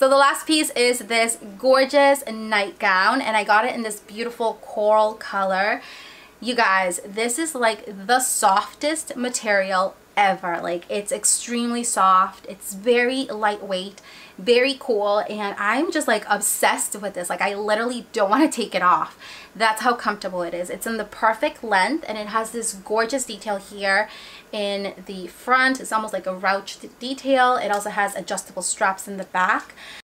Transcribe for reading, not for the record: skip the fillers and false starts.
So the last piece is this gorgeous nightgown, and I got it in this beautiful coral color. You guys, this is like the softest material ever. Like, it's extremely soft, it's very lightweight, very cool, and I'm just like obsessed with this. Like, I literally don't want to take it off. That's how comfortable it is. It's in the perfect length, and it has this gorgeous detail here in the front. It's almost like a ruched detail. It also has adjustable straps in the back.